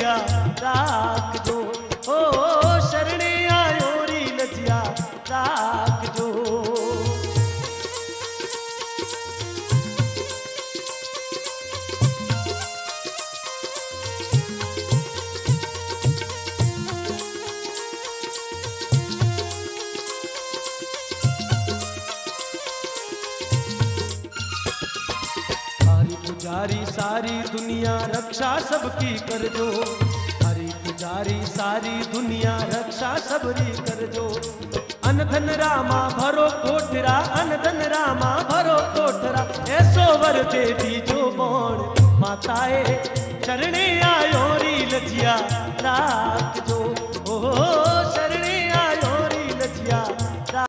लजिया राख जो, ओ शरणे आयो री लजिया राख जो। पुजारी सारी दुनिया रक्षा सबकी कर जो, हरि पुजारी सारी दुनिया रक्षा सबरी कर जो। अन धन रामा भरो कोठरा, अन धन रामा भरो कोठरा, ऐसो वर दे दीजो बोण माताए, चरणे आयो री लजिया राख जो। ओ